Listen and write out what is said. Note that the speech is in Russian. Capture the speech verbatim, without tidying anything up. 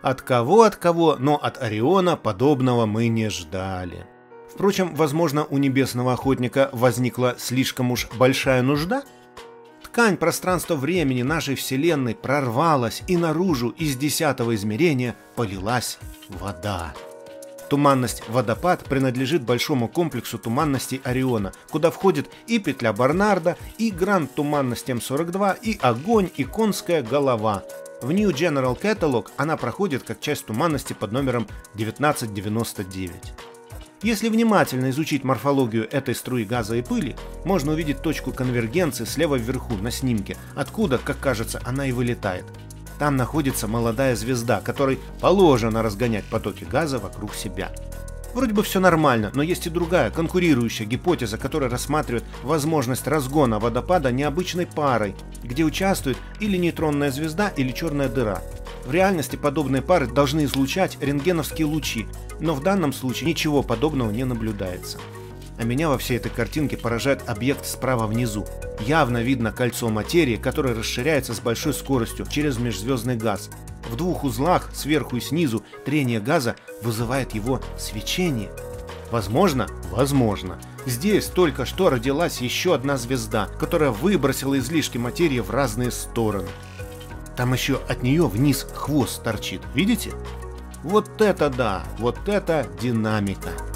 От кого, от кого, но от Ориона подобного мы не ждали. Впрочем, возможно, у небесного охотника возникла слишком уж большая нужда? Ткань пространства-времени нашей Вселенной прорвалась, и наружу из десятого измерения полилась вода. Туманность «Водопад» принадлежит большому комплексу туманностей Ориона, куда входит и петля Барнарда, и грант туманности эм сорок два, и огонь, и конская голова. В New General Catalog она проходит как часть туманности под номером девятнадцать девяносто девять. Если внимательно изучить морфологию этой струи газа и пыли, можно увидеть точку конвергенции слева вверху на снимке, откуда, как кажется, она и вылетает. Там находится молодая звезда, которой положено разгонять потоки газа вокруг себя. Вроде бы все нормально, но есть и другая, конкурирующая гипотеза, которая рассматривает возможность разгона водопада необычной парой, где участвует или нейтронная звезда, или черная дыра. В реальности подобные пары должны излучать рентгеновские лучи, но в данном случае ничего подобного не наблюдается. А меня во всей этой картинке поражает объект справа внизу. Явно видно кольцо материи, которое расширяется с большой скоростью через межзвездный газ. В двух узлах, сверху и снизу, трение газа вызывает его свечение. Возможно? Возможно. Здесь только что родилась еще одна звезда, которая выбросила излишки материи в разные стороны. Там еще от нее вниз хвост торчит. Видите? Вот это да! Вот это динамика!